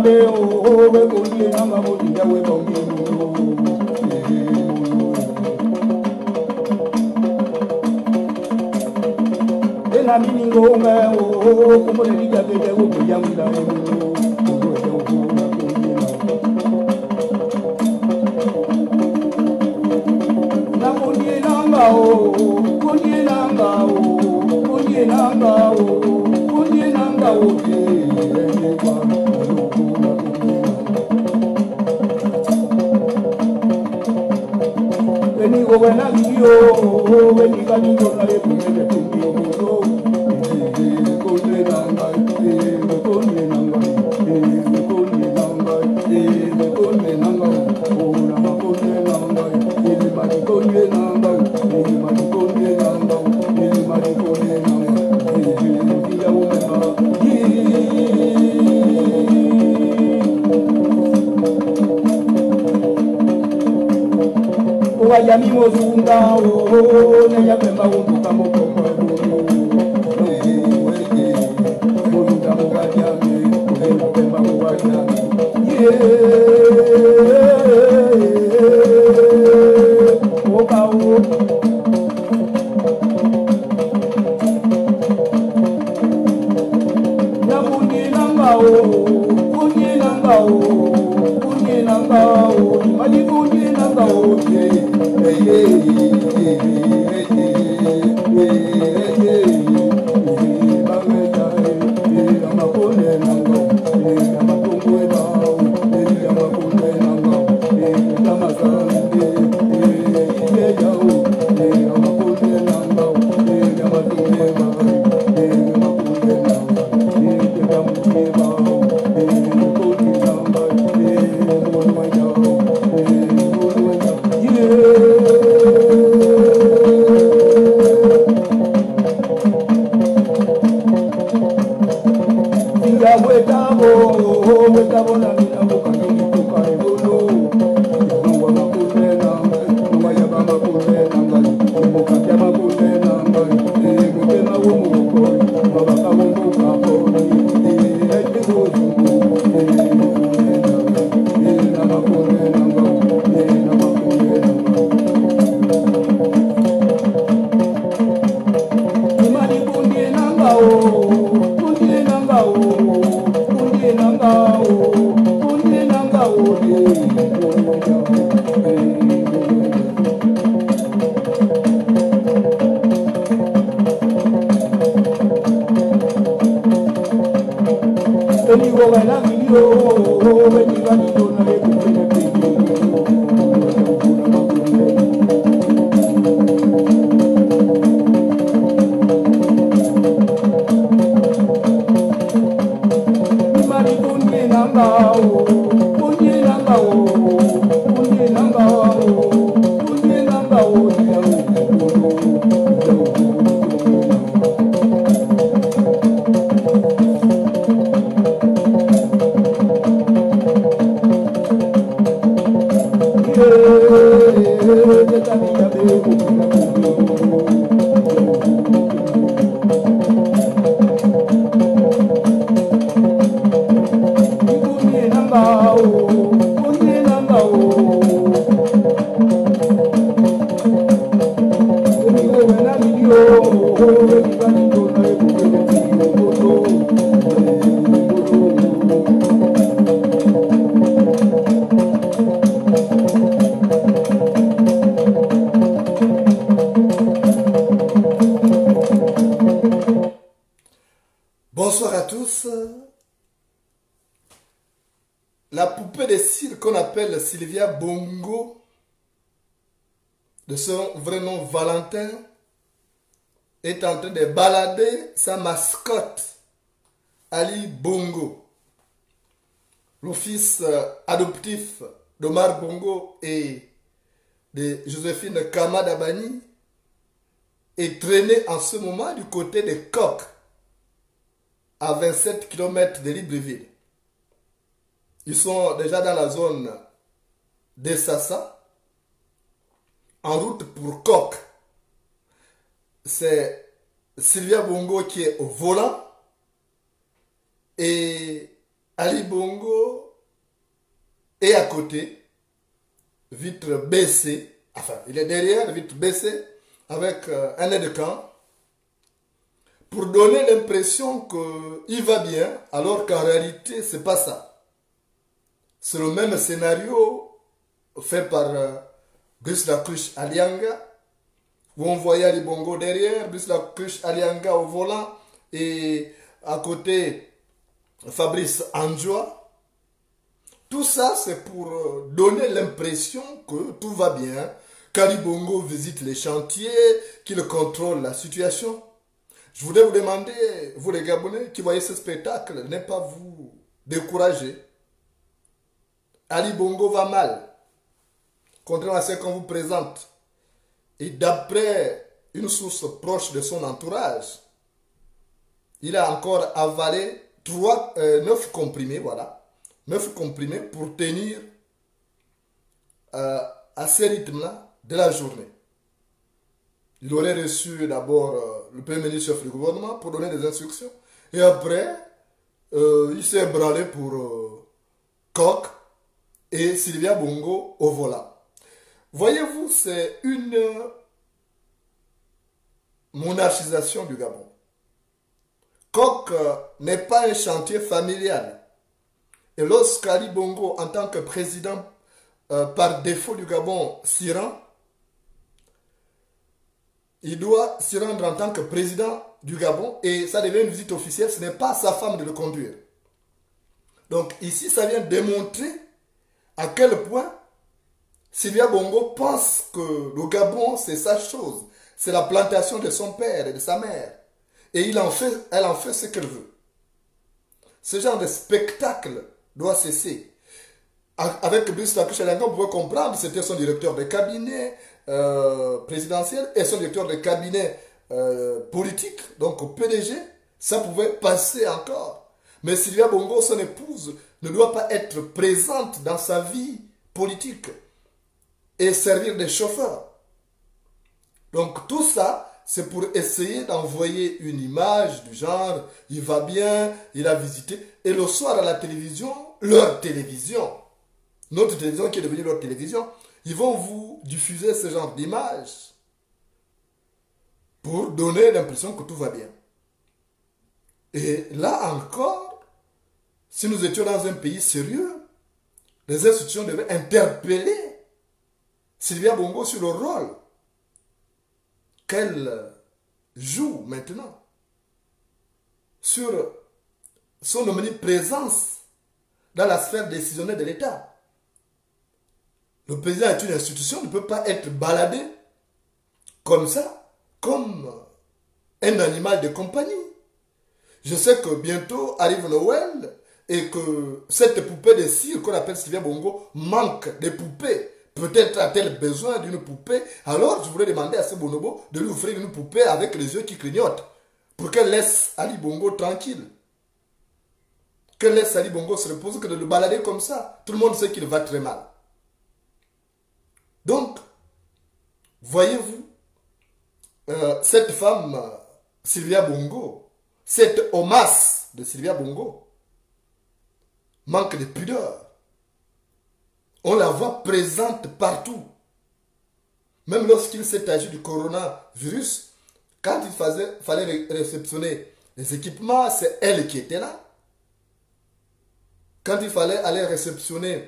Bonsoir à tous. La poupée de cire qu'on appelle Sylvia Bongo, de son vrai nom Valentin, est en train de balader sa mascotte, Ali Bongo. Le fils adoptif d'Omar Bongo et de Joséphine Kamadabani est traîné en ce moment du côté de Coq, à 27 km de Libreville. Ils sont déjà dans la zone de Sassa, en route pour Coq. C'est Sylvia Bongo qui est au volant et Ali Bongo est à côté, vitre baissée, enfin, il est derrière, vitre baissée, avec un aide de camp, pour donner l'impression qu'il va bien, alors qu'en réalité, c'est pas ça. C'est le même scénario fait par Brice Lacruche Alianga, où on voyait Ali Bongo derrière, Brice Lacruche Alianga au volant, et à côté, Fabrice Anjoua. Tout ça, c'est pour donner l'impression que tout va bien, qu'Ali Bongo visite les chantiers, qu'il contrôle la situation. Je voulais vous demander, vous les Gabonais qui voyez ce spectacle, ne pas vous décourager. Ali Bongo va mal, contrairement à ce qu'on vous présente. Et d'après une source proche de son entourage, il a encore avalé 9 comprimés, voilà. 9 comprimés pour tenir à ce rythme-là de la journée. Il aurait reçu d'abord le premier ministre chef du gouvernement pour donner des instructions. Et après, il s'est branlé pour Koch et Sylvia Bongo au volant. Voyez-vous, c'est une monarchisation du Gabon. Koch n'est pas un chantier familial. Et lorsqu'Ali Bongo, en tant que président par défaut du Gabon, s'y rend, il doit s'y rendre en tant que président du Gabon et ça devient une visite officielle, ce n'est pas sa femme de le conduire. Donc ici, ça vient démontrer à quel point Sylvia Bongo pense que le Gabon, c'est sa chose. C'est la plantation de son père et de sa mère. Et elle en fait ce qu'elle veut. Ce genre de spectacle doit cesser. Avec Brice Lacruche Alianga, on pouvait comprendre, c'était son directeur de cabinet présidentiel et son directeur de cabinet politique, donc au PDG, ça pouvait passer encore. Mais Sylvia Bongo, son épouse, ne doit pas être présente dans sa vie politique et servir de chauffeur. Donc tout ça, c'est pour essayer d'envoyer une image du genre, il va bien, il a visité. Et le soir à la télévision, leur télévision, notre télévision qui est devenue leur télévision, ils vont vous diffuser ce genre d'image pour donner l'impression que tout va bien. Et là encore, si nous étions dans un pays sérieux, les institutions devaient interpeller Sylvia Bongo sur le rôle qu'elle joue maintenant sur son omniprésence dans la sphère décisionnelle de l'État. Le président est une institution, ne peut pas être baladé comme ça, comme un animal de compagnie. Je sais que bientôt arrive Noël et que cette poupée de cire qu'on appelle Sylvia Bongo manque de poupées. Peut-être a-t-elle besoin d'une poupée. Alors je voulais demander à ce bonobo de lui offrir une poupée avec les yeux qui clignotent pour qu'elle laisse Ali Bongo tranquille. Qu'elle laisse Ali Bongo se reposer, que de le balader comme ça. Tout le monde sait qu'il va très mal. Donc, voyez-vous, cette femme, Sylvia Bongo, cette homasse de Sylvia Bongo, manque de pudeur. On la voit présente partout. Même lorsqu'il s'est agi du coronavirus, quand il fallait réceptionner les équipements, c'est elle qui était là. Quand il fallait aller réceptionner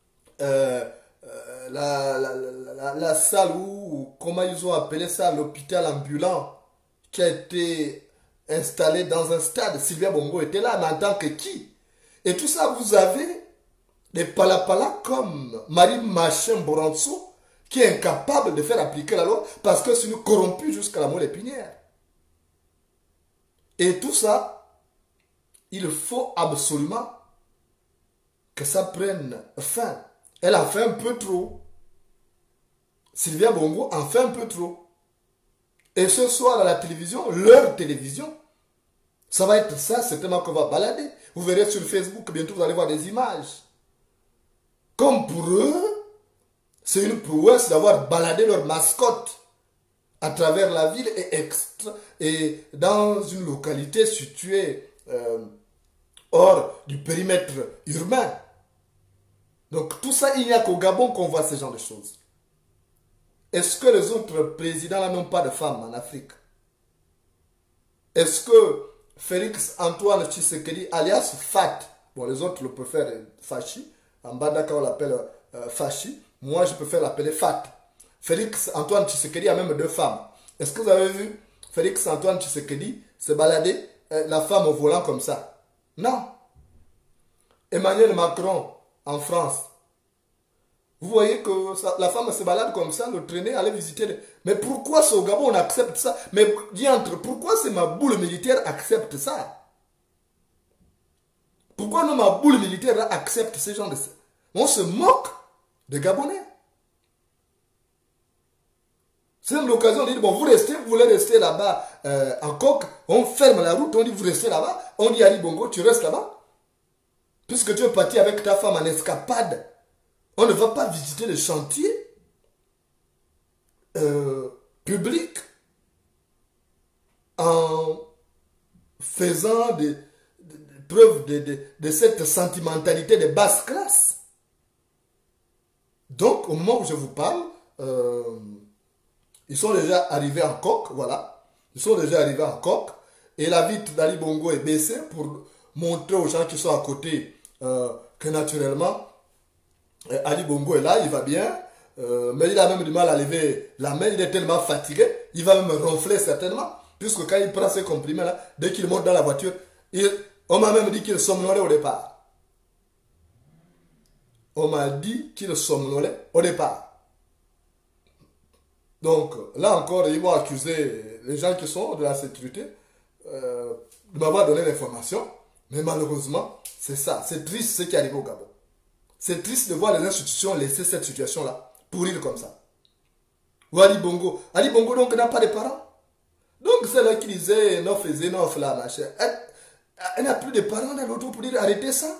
la salle où, comment ils ont appelé ça, l'hôpital ambulant qui a été installé dans un stade, Sylvia Bongo était là, mais en tant que qui? Et tout ça, vous avez des palapala comme Marie Machin Boranso qui est incapable de faire appliquer la loi parce que c'est une corrompue jusqu'à la moelle épinière. Et tout ça, il faut absolument que ça prenne fin. Elle en fait un peu trop. Sylvia Bongo en fait un peu trop. Et ce soir à la télévision, leur télévision, ça va être ça, certainement qu'on va balader. Vous verrez sur Facebook, bientôt vous allez voir des images. Comme pour eux, c'est une prouesse d'avoir baladé leur mascotte à travers la ville et dans une localité située hors du périmètre urbain. Donc tout ça, il n'y a qu'au Gabon qu'on voit ce genre de choses. Est-ce que les autres présidents là n'ont pas de femmes en Afrique? Est-ce que Félix Antoine Tshisekedi, alias Fat, bon les autres le préfèrent Fachi, en Badaka on l'appelle Fachi, moi je préfère l'appeler Fat. Félix Antoine Tshisekedi a même deux femmes. Est-ce que vous avez vu Félix Antoine Tshisekedi se balader la femme au volant comme ça? Non. Emmanuel Macron en France. Vous voyez que la femme se balade comme ça, le traîner, aller visiter. Mais pourquoi au Gabon on accepte ça? Mais diantre, pourquoi c'est ma boule militaire accepte ça? Pourquoi non, ma boule militaire accepte ce genre de... On se moque des Gabonais. C'est l'occasion de dire, bon, vous voulez rester là-bas en coque, on ferme la route, on dit, vous restez là-bas, on dit, Ali Bongo, tu restes là-bas. Puisque tu es parti avec ta femme en escapade, on ne va pas visiter le chantier public en faisant des preuves de cette sentimentalité de basse classe. Donc, au moment où je vous parle, ils sont déjà arrivés en coque, voilà. Ils sont déjà arrivés en coque. Et la vitre d'Ali Bongo est baissée pour montrer aux gens qui sont à côté que naturellement, Ali Bongo est là, il va bien. Mais il a même du mal à lever la main, il est tellement fatigué. Il va même ronfler certainement. Puisque quand il prend ses comprimés là, dès qu'il monte dans la voiture, on m'a même dit qu'il somnolait au départ. On m'a dit qu'il somnolait au départ. Donc, là encore, ils vont accuser les gens qui sont de la sécurité de m'avoir donné l'information. Mais malheureusement, c'est ça. C'est triste ce qui arrive au Gabon. C'est triste de voir les institutions laisser cette situation-là pourrir comme ça. Ou Ali Bongo. Ali Bongo, donc, n'a pas de parents. Donc, c'est là qui disait, non, faisait, non, là, machin. Elle n'a plus de parents dans l'auto pour dire, arrêtez ça.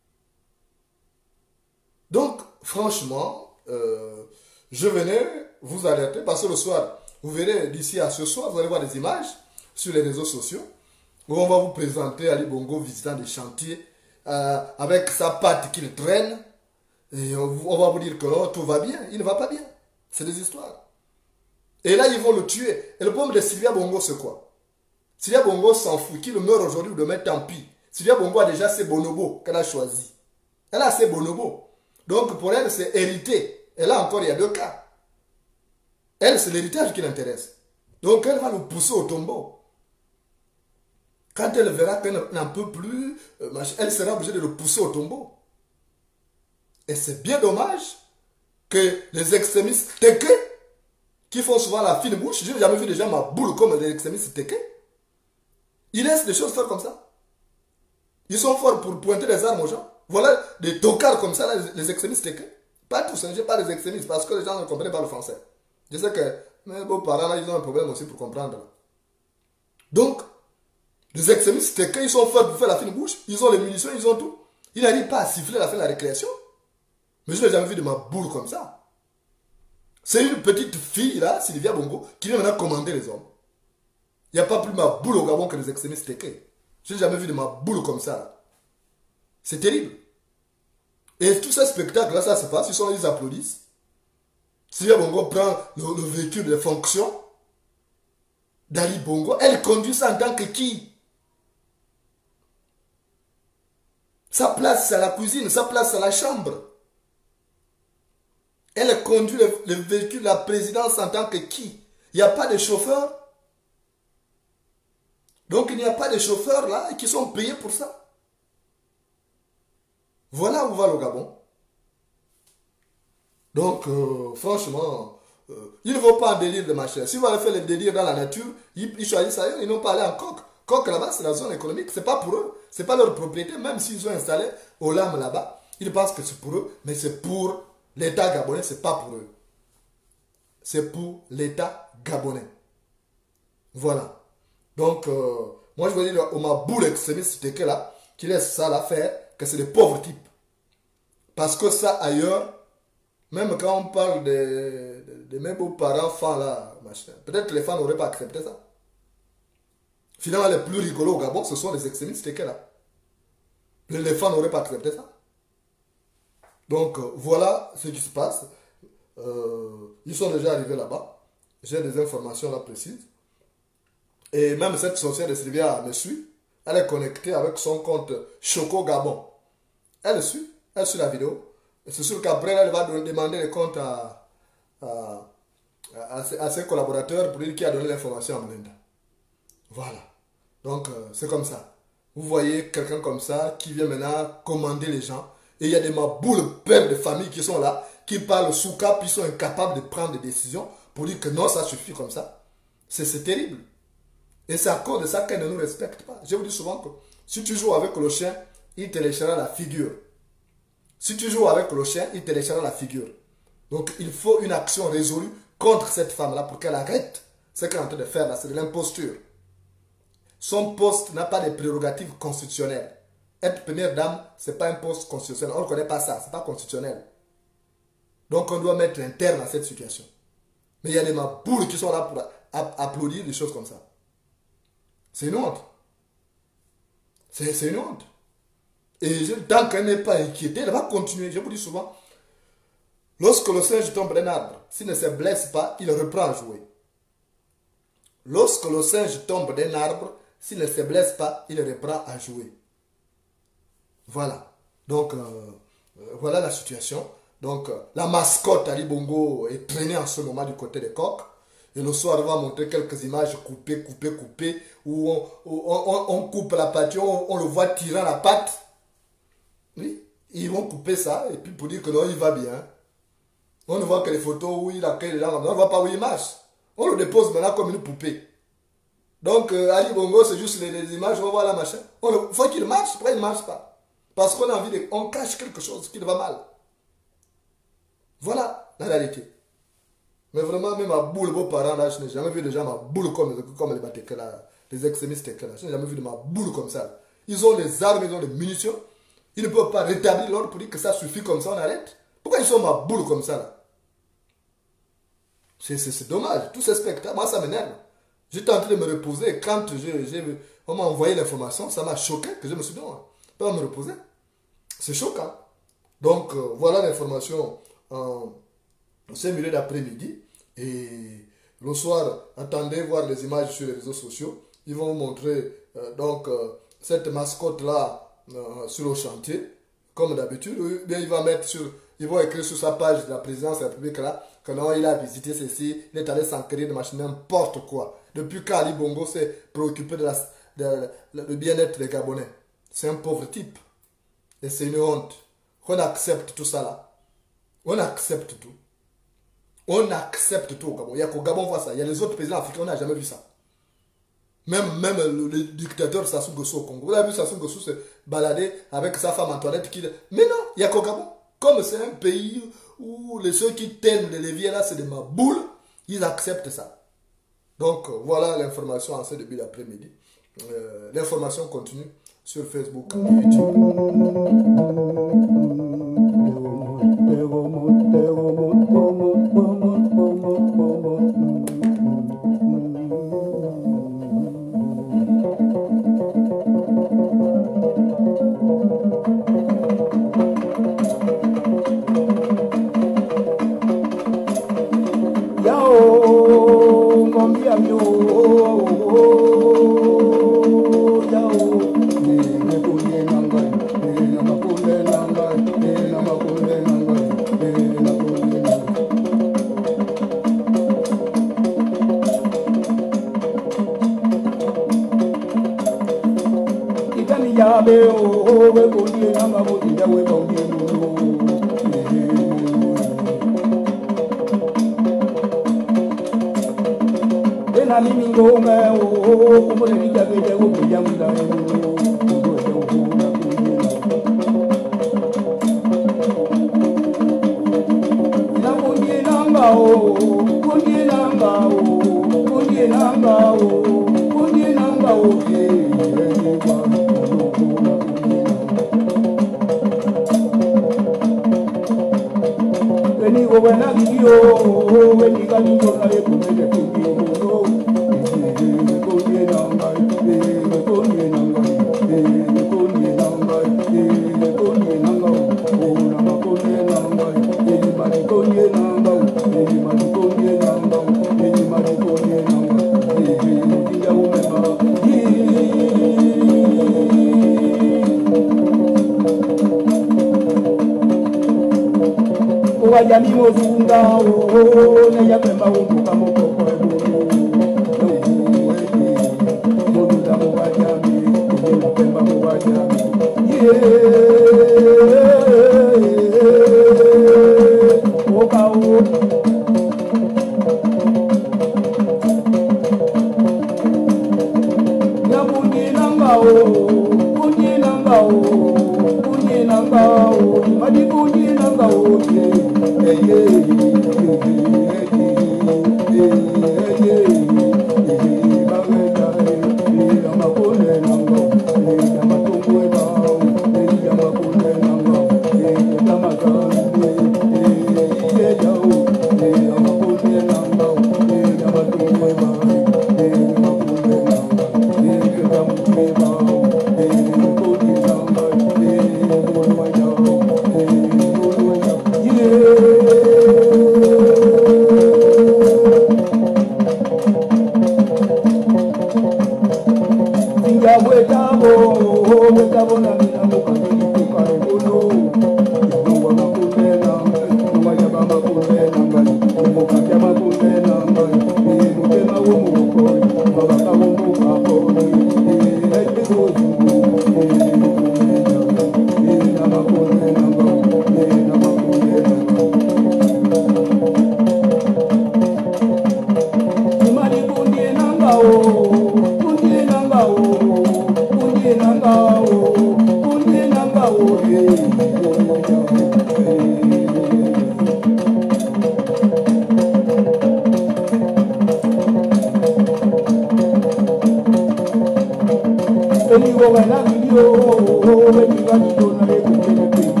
Donc, franchement, je venais vous alerter parce que le soir, vous verrez d'ici à ce soir, vous allez voir des images sur les réseaux sociaux où on va vous présenter Ali Bongo visitant des chantiers avec sa patte qu'il traîne et on va vous dire que non, tout va bien. Il ne va pas bien. C'est des histoires. Et là, ils vont le tuer. Et le problème de Sylvia Bongo, c'est quoi? Sylvia Bongo s'en fout. Qu'il meurt aujourd'hui ou demain, tant pis. Sylvia Bongo a déjà ses bonobos qu'elle a choisis. Elle a ses bonobos. Donc pour elle, c'est hérité. Et là encore, il y a deux cas. Elle, c'est l'héritage qui l'intéresse. Donc elle va le pousser au tombeau. Quand elle verra qu'elle n'en peut plus, elle sera obligée de le pousser au tombeau. Et c'est bien dommage que les extrémistes téké, qui font souvent la fine bouche, je n'ai jamais vu des gens ma boule comme les extrémistes téké, ils laissent des choses faire comme ça. Ils sont forts pour pointer des armes aux gens. Voilà des tocards comme ça, là, les extrémistes téké. Pas tous, je ne dis pas les extrémistes, parce que les gens ne comprennent pas le français. Je sais que mes beaux-parents, là, ils ont un problème aussi pour comprendre. Donc, les extrémistes téké, ils sont forts pour faire la fine bouche, ils ont les munitions, ils ont tout. Ils n'arrivent pas à siffler à la fin de la récréation. Mais je n'ai jamais vu de ma boule comme ça. C'est une petite fille, là, Sylvia Bongo, qui vient maintenant commander les hommes. Il n'y a pas plus ma boule au Gabon que les extrémistes téké. Je n'ai jamais vu de ma boule comme ça, là. C'est terrible. Et tout ce spectacle-là, ça se passe, ils applaudissent. Sylvia Bongo prend le véhicule de fonction d'Ali Bongo. Elle conduit ça en tant que qui? Sa place, c'est à la cuisine, sa place, c'est à la chambre. Elle conduit le véhicule de la présidence en tant que qui? Il n'y a pas de chauffeur. Donc il n'y a pas de chauffeurs là qui sont payés pour ça. Voilà où va le Gabon. Donc franchement, ils ne vont pas en délire de machin. S'ils veulent faire le délire dans la nature, ils choisissent ailleurs, ils n'ont pas allé en coque. Coque là-bas, c'est la zone économique, c'est pas pour eux. C'est pas leur propriété, même s'ils ont installé au lame là-bas. Ils pensent que c'est pour eux, mais c'est pour l'État gabonais, c'est pas pour eux. C'est pour l'État gabonais. Voilà. Donc, moi je veux dire au ma boule extrémiste c'était que là, qui laisse ça là faire, que c'est des pauvres types. Parce que ça ailleurs, même quand on parle de mes beaux-parents fans là, peut-être que les fans n'auraient pas accepté ça. Finalement, les plus rigolos au Gabon, ce sont les extrémistes que là. L'éléphant n'aurait pas accepté ça. Donc, voilà ce qui se passe. Ils sont déjà arrivés là-bas. J'ai des informations là précises. Et même cette sorcière de Sylvia me suit. Elle est connectée avec son compte Choco Gabon. Elle suit la vidéo. Et c'est sûr qu'après, elle va demander les comptes à ses collaborateurs pour dire qui a donné l'information à Melinda. Voilà. Donc, c'est comme ça. Vous voyez quelqu'un comme ça qui vient maintenant commander les gens. Et il y a des maboules pères de famille qui sont là, qui parlent sous cap, qui sont incapables de prendre des décisions pour dire que non, ça suffit comme ça. C'est terrible. Et c'est à cause de ça qu'elle ne nous respecte pas. Je vous dis souvent que si tu joues avec le chien, il te léchera la figure. Si tu joues avec le chien, il te léchera la figure. Donc il faut une action résolue contre cette femme-là pour qu'elle arrête ce qu'elle est en train de faire là. C'est de l'imposture. Son poste n'a pas de prérogatives constitutionnelles. Être première dame, ce n'est pas un poste constitutionnel. On ne connaît pas ça, ce n'est pas constitutionnel. Donc on doit mettre un terme à cette situation. Mais il y a des maboules qui sont là pour applaudir des choses comme ça. C'est une honte. C'est une honte. Et tant qu'elle n'est pas inquiétée, elle va continuer. Je vous dis souvent, lorsque le singe tombe d'un arbre, s'il ne se blesse pas, il reprend à jouer. Lorsque le singe tombe d'un arbre, s'il ne se blesse pas, il reprend à jouer. Voilà. Donc, voilà la situation. Donc, la mascotte Ali Bongo est traînée en ce moment du côté des coqs. Et le soir, on va montrer quelques images coupées, où on coupe la pâte, on le voit tirant la patte. Oui, ils vont couper ça, et puis pour dire que non, il va bien. On ne voit que les photos où il accueille les gens, on ne voit pas où il marche. On le dépose maintenant comme une poupée. Donc, Ali Bongo, c'est juste les images, on voit la machin. Il faut qu'il marche, pourquoi il ne marche pas? Parce qu'on a envie de... On cache quelque chose qui va mal. Voilà la réalité. Mais vraiment, même à boule, vos parents, là, je n'ai jamais vu des gens à boule comme les Bateke, là, les extrémistes, là. Je n'ai jamais vu de ma boule comme ça. Ils ont des armes, ils ont des munitions. Ils ne peuvent pas rétablir l'ordre pour dire que ça suffit comme ça, on arrête. Pourquoi ils sont ma boule comme ça, là? C'est dommage. Tous ces spectacles, moi, ça m'énerve. J'étais en train de me reposer. Quand on m'a envoyé l'information, ça m'a choqué que je me suis dit, non, pas me reposer. C'est choquant. Donc, voilà l'information en ce milieu d'après-midi. Et le soir, attendez voir les images sur les réseaux sociaux. Ils vont vous montrer cette mascotte-là sur le chantier, comme d'habitude. Bien, il va écrire sur sa page de la présidence de la République là, que non, il a visité ceci, il est allé s'enquérir de machin, n'importe quoi. Depuis quand Ali Bongo s'est préoccupé de bien-être des Gabonais. C'est un pauvre type. Et c'est une honte. On accepte tout ça là. On accepte tout. On accepte tout au Gabon. Il y a qu'au Gabon voit ça. Il y a les autres présidents africains, on n'a jamais vu ça. Même le dictateur Sassou Nguesso au Congo. Vous avez vu Sassou Nguesso se balader avec sa femme Antoinette qui... Mais non, il n'y a qu'au Gabon. Comme c'est un pays où ceux qui tiennent les leviers là, c'est des maboules, ils acceptent ça. Donc voilà l'information en ce début d'après-midi. L'information continue sur Facebook et YouTube. Wajami mozunga na ya pemba umuka mokoko mozuda wajami pemba wajami okao ya bunyi nangao madi bunyi nangao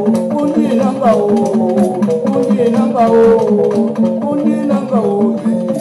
Kunye nanga o,